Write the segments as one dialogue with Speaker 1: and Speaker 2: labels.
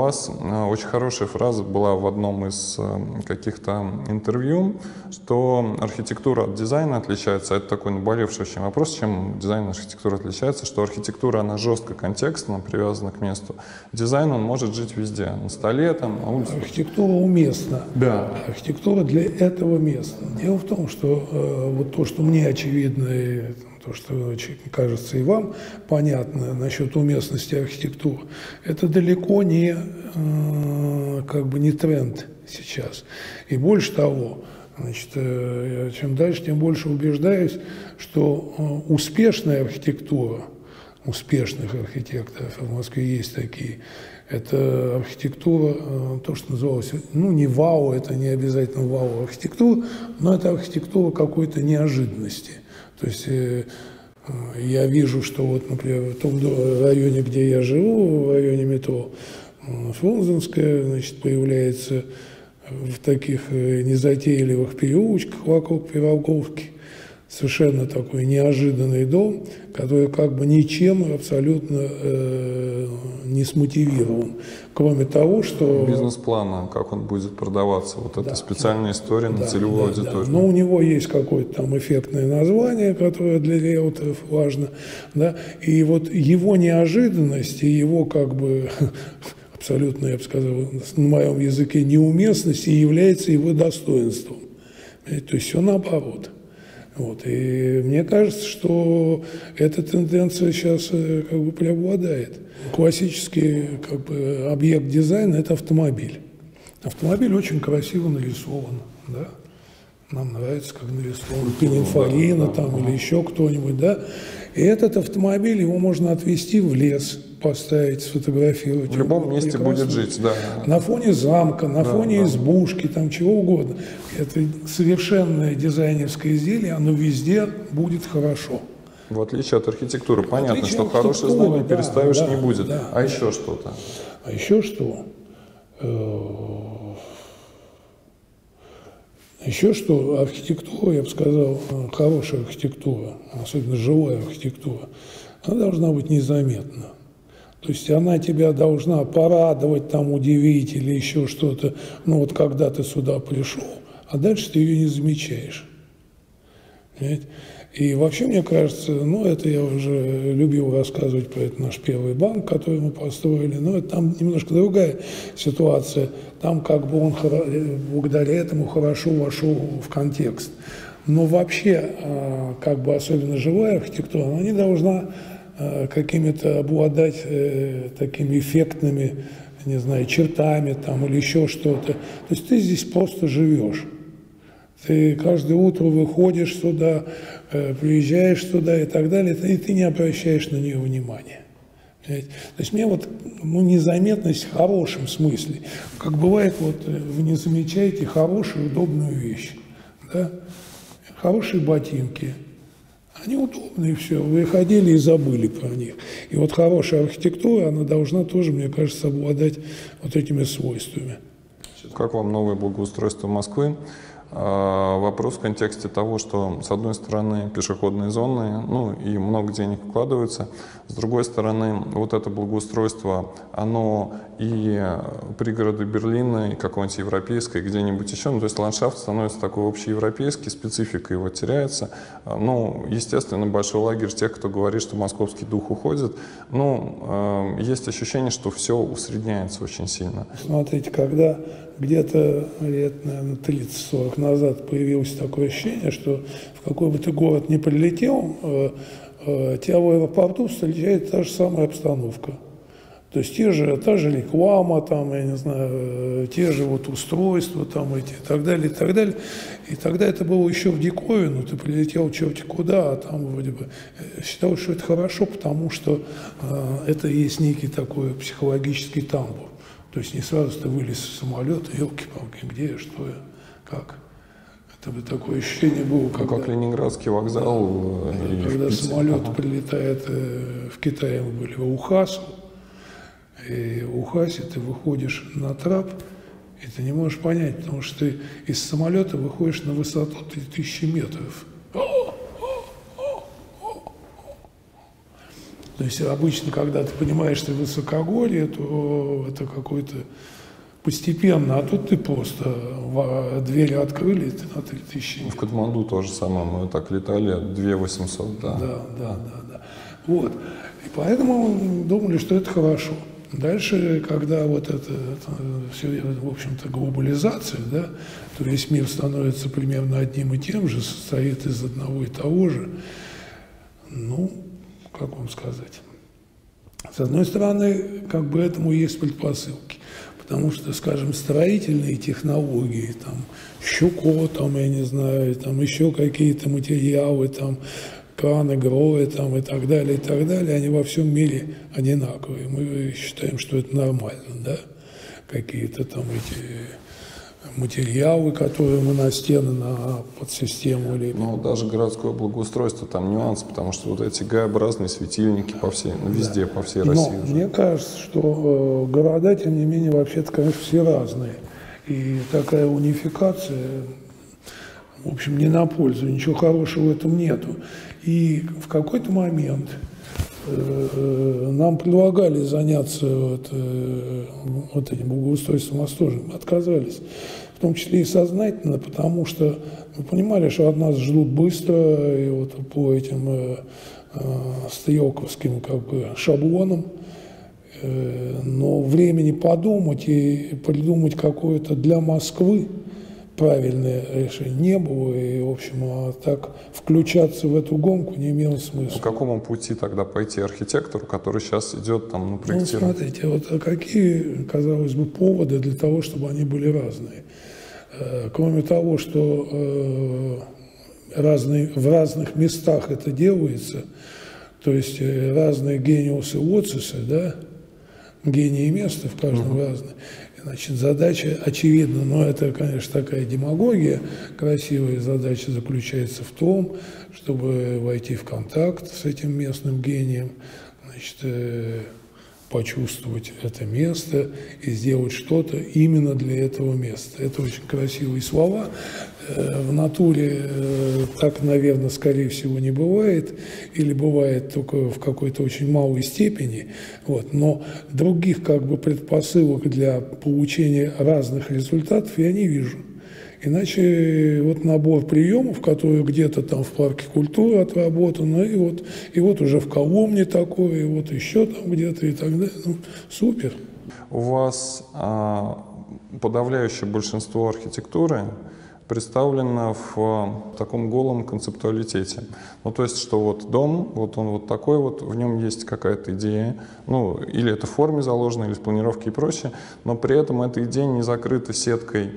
Speaker 1: вас очень хорошая фраза была в одном из каких-то интервью, что архитектура от дизайна отличается, это такой наболевший очень вопрос, чем дизайн и архитектура отличается, что архитектура, она жестко контекстно привязана к месту. Дизайн, он может жить везде, на столе, там, на улице.
Speaker 2: Архитектура уместна.
Speaker 1: Да.
Speaker 2: Архитектура для этого места. Дело в том, что вот то, что мне очевидно, и то, что кажется и вам понятно насчет уместности архитектуры, это далеко не, как бы не тренд сейчас. И больше того, значит, чем дальше, тем больше убеждаюсь, что успешная архитектура, успешных архитекторов, в Москве есть такие, это архитектура, то, что называлось, ну, не вау, это не обязательно вау архитектура, но это архитектура какой-то неожиданности. То есть я вижу, что вот, например, в том районе, где я живу, в районе метро Фрунзенская, значит, появляется в таких незатейливых переулочках вокруг Пироговки совершенно такой неожиданный дом, который как бы ничем абсолютно не смотивирован. Кроме того, что...
Speaker 1: Бизнес-плана, как он будет продаваться, вот эта специальная история на целевую аудиторию.
Speaker 2: Да. Но у него есть какое-то там эффектное название, которое для риэлторов важно. Да? И вот его неожиданность и его как бы абсолютно, я бы сказал, на моем языке неуместность и является его достоинством. То есть все наоборот. Вот. И мне кажется, что эта тенденция сейчас как бы преобладает. Классический как бы объект дизайна – это автомобиль. Автомобиль очень красиво нарисован, да? Нам нравится, как нарисован Пининфорина там или еще кто-нибудь, да? И этот автомобиль, его можно отвезти в лес, поставить, сфотографировать.
Speaker 1: В любом месте будет жить, да.
Speaker 2: На фоне замка, на фоне избушки, там чего угодно. Это совершенное дизайнерское изделие, оно везде будет хорошо.
Speaker 1: В отличие от архитектуры. Понятно, что хорошее здание переставишь не будет.
Speaker 2: Да,
Speaker 1: а еще что-то?
Speaker 2: А еще что? Еще что, архитектура, я бы сказал, хорошая архитектура, особенно жилая архитектура, она должна быть незаметна. То есть она тебя должна порадовать, там, удивить или еще что-то, ну вот когда ты сюда пришел, а дальше ты ее не замечаешь. Понимаете? И вообще, мне кажется, ну это я уже любил рассказывать про этот наш первый банк, который мы построили, но это там немножко другая ситуация. Там как бы он благодаря этому хорошо вошел в контекст. Но вообще, как бы особенно жилая архитектура, она не должна какими-то обладать такими эффектными, не знаю, чертами там или еще что-то. То есть ты здесь просто живешь. Ты каждое утро выходишь сюда, приезжаешь сюда и так далее, и ты не обращаешь на нее внимания. Понимаете? То есть мне вот незаметность в хорошем смысле. Как бывает, вот вы не замечаете хорошую, удобную вещь. Да? Хорошие ботинки. Они удобные, все. Вы ходили и забыли про них. И вот хорошая архитектура, она должна тоже, мне кажется, обладать вот этими свойствами.
Speaker 1: Как вам новое благоустройство Москвы? Вопрос в контексте того, что, с одной стороны, пешеходные зоны, ну, и много денег вкладывается, с другой стороны, вот это благоустройство, оно и пригороды Берлина, и какого-нибудь европейское, где-нибудь еще, ну, то есть ландшафт становится такой общеевропейский, специфика его теряется. Ну, естественно, большой лагерь тех, кто говорит, что московский дух уходит, ну, есть ощущение, что все усредняется очень сильно.
Speaker 2: Смотрите, когда где-то лет, наверное, 30-40 назад появилось такое ощущение, что в какой бы ты город ни прилетел, тебя в аэропорту встречает та же самая обстановка. То есть та же реклама, там, я не знаю, те же вот устройства там эти и так далее, и так далее. И тогда это было еще в диковину, ты прилетел черти куда, а там вроде бы считалось, что это хорошо, потому что это есть некий такой психологический тамбур. То есть не сразу ты вылез из самолета, елки-палки, где я, что я, как. Это бы такое ощущение было,
Speaker 1: как Ленинградский вокзал.
Speaker 2: Когда самолет прилетает в Китае, мы были в Ухасу, и в Ухасе ты выходишь на трап, и ты не можешь понять, потому что ты из самолета выходишь на высоту 3000 метров. То есть обычно, когда ты понимаешь, что высокогорье, то это какой-то постепенно, а тут ты просто двери открыли, и ты на 3000.
Speaker 1: В Катманду то же самое, мы так летали, 2800, да.
Speaker 2: Да. Вот. И поэтому думали, что это хорошо. Дальше, когда вот это все, в общем-то, глобализация, да, то весь мир становится примерно одним и тем же, состоит из одного и того же. Ну, как вам сказать? С одной стороны, как бы этому есть предпосылки. Потому что, скажем, строительные технологии, там, щуко, там, я не знаю, там еще какие-то материалы, там, краны, грои, там, и так далее, они во всем мире одинаковые. Мы считаем, что это нормально, да? Какие-то там эти материалы, которые мы на стены, на подсистему лепим.
Speaker 1: Ну, даже городское благоустройство, там нюансы, потому что вот эти Г-образные светильники по всей, везде, по всей России.
Speaker 2: Но
Speaker 1: уже.
Speaker 2: мне кажется, что города, тем не менее, вообще-то, конечно, все разные. И такая унификация, в общем, не на пользу, ничего хорошего в этом нету. И в какой-то момент нам предлагали заняться вот этим благоустройством Мостожи, мы отказались. В том числе и сознательно, потому что мы понимали, что от нас ждут быстро, и вот по этим стрелковским как бы шаблонам, но времени подумать и придумать какое-то для Москвы правильное решение не было, и, в общем, так включаться в эту гонку не имело смысла.
Speaker 1: По какому пути тогда пойти архитектору, который сейчас идет там на проектирование?
Speaker 2: Ну, смотрите, вот какие, казалось бы, поводы для того, чтобы они были разные? Кроме того, что в разных местах это делается, то есть разные гениусы лоцисы, да, гении места в каждом разные. Значит, задача очевидна, но это, конечно, такая демагогия. Красивая задача заключается в том, чтобы войти в контакт с этим местным гением, значит, почувствовать это место и сделать что-то именно для этого места. Это очень красивые слова. В натуре так, наверное, скорее всего, не бывает, или бывает только в какой-то очень малой степени. Вот. Но других как бы предпосылок для получения разных результатов я не вижу. Иначе вот набор приемов, которые где-то там в парке культуры отработаны, и вот уже в Коломне такое, и вот еще там где-то и так далее. Ну, супер.
Speaker 1: У вас подавляющее большинство архитектуры представлено в таком голом концептуалитете. Ну, то есть, что вот дом, вот он вот такой вот, в нем есть какая-то идея, ну, или это в форме заложено, или в планировке и прочее, но при этом эта идея не закрыта сеткой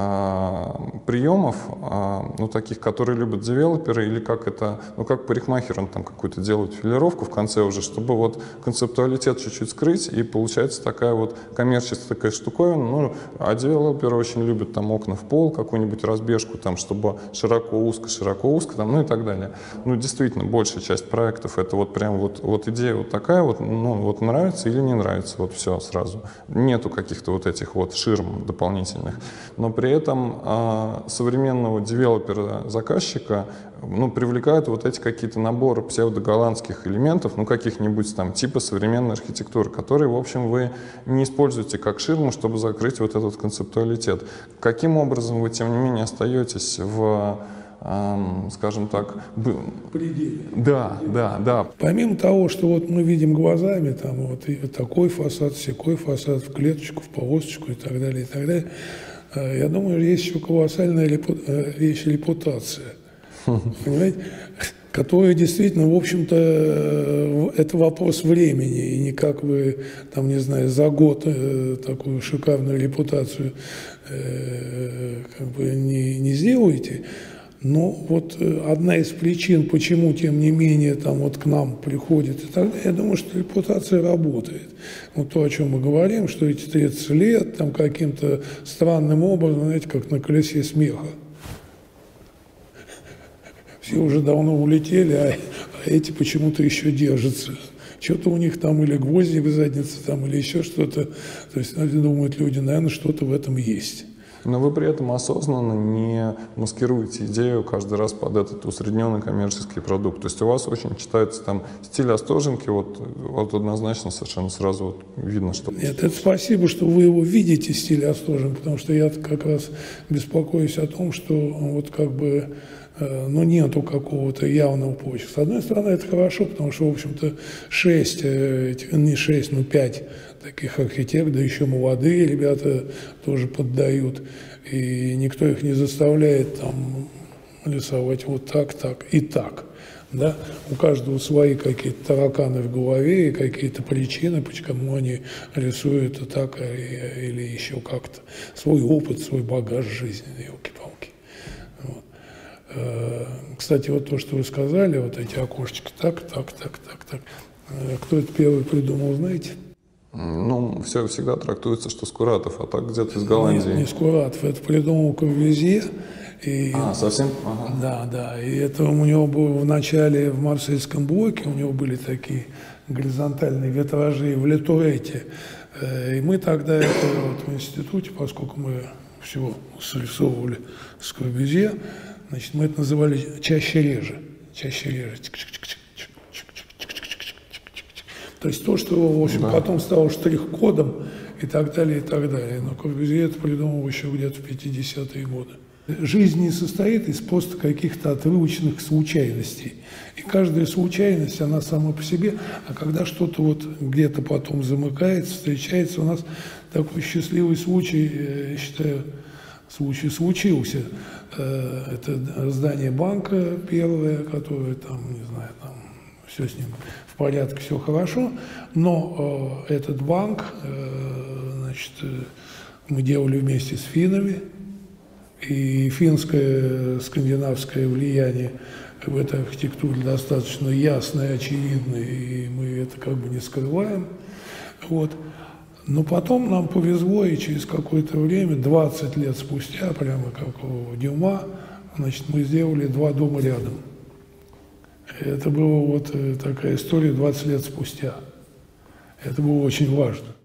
Speaker 1: приемов, ну, таких, которые любят девелоперы, или как это, ну, как парикмахер, он там какую-то делает филировку в конце уже, чтобы вот концептуалитет чуть-чуть скрыть, и получается такая вот коммерческая такая штуковина, ну, а девелоперы очень любят там окна в пол, какую-нибудь разбежку там, чтобы широко-узко, там, ну, и так далее. Ну, действительно, большая часть проектов это вот прям вот идея вот такая вот, ну, вот нравится или не нравится, вот все сразу. Нету каких-то вот этих вот ширм дополнительных. Но при этом современного девелопера-заказчика, ну, привлекают вот эти какие-то наборы псевдоголландских элементов, ну, каких-нибудь там типа современной архитектуры, которые, в общем, вы не используете как ширму, чтобы закрыть вот этот концептуалитет. Каким образом вы, тем не менее, остаетесь в, скажем так,
Speaker 2: Пределе.
Speaker 1: Да.
Speaker 2: Помимо того, что вот мы видим глазами, там вот и такой фасад, сякой фасад, в клеточку, в полосочку и так далее, я думаю, есть еще колоссальная вещь репутация, понимаете, которая действительно, в общем-то, это вопрос времени, и никак вы, там, не знаю, за год такую шикарную репутацию как бы не сделаете. Но вот одна из причин, почему, тем не менее, там вот к нам приходит и так далее, я думаю, что репутация работает. Вот то, о чем мы говорим, что эти 30 лет там каким-то странным образом, знаете, как на колесе смеха. Все уже давно улетели, а эти почему-то еще держатся. Что-то у них там или гвозди в заднице, там, или еще что-то. То есть, думают люди, наверное, что-то в этом есть.
Speaker 1: Но вы при этом осознанно не маскируете идею каждый раз под этот усредненный коммерческий продукт. То есть у вас очень читается там стиль Остоженки, вот однозначно совершенно сразу вот видно, что...
Speaker 2: Нет, это спасибо, что вы его видите, стиль Остоженко, потому что я как раз беспокоюсь о том, что вот как бы ну, нету какого-то явного почерка. С одной стороны, это хорошо, потому что, в общем-то, 5 таких архитекторов, да еще молодые ребята тоже поддают, и никто их не заставляет там рисовать вот так, так и так. Да? У каждого свои какие-то тараканы в голове и какие-то причины, почему они рисуют это так или еще как-то. Свой опыт, свой багаж жизни, елки-палки. Вот. Кстати, вот то, что вы сказали, вот эти окошечки, так. Кто это первый придумал, знаете?
Speaker 1: Ну, все всегда трактуется, что Скуратов, а так где-то из Голландии.
Speaker 2: Не Скуратов, это придумал Корбюзье. И,
Speaker 1: Совсем? Ага.
Speaker 2: Да. И это у него было в начале в марсельском блоке, у него были такие горизонтальные витражи в летурете. И мы тогда это вот в институте, поскольку мы всего срисовывали с Корбюзье, значит, мы это называли чаще-реже. То есть то, что, в общем, потом стало штрих-кодом и так далее, и так далее. Но Корбюзье это придумал еще где-то в 50-е годы. Жизнь не состоит из просто каких-то отрывочных случайностей. И каждая случайность, она сама по себе, а когда что-то вот где-то потом замыкается, встречается, у нас такой счастливый случай, я считаю, случай случился. Это здание банка первое, которое там, не знаю, там все с ним в порядке, все хорошо, но этот банк, значит, мы делали вместе с финнами, и финское, скандинавское влияние в этой архитектуре достаточно ясное, очевидное, и мы это как бы не скрываем. Вот. Но потом нам повезло, и через какое-то время, 20 лет спустя, прямо как у Дюма, значит, мы сделали 2 дома рядом. Это была вот такая история 20 лет спустя. Это было очень важно.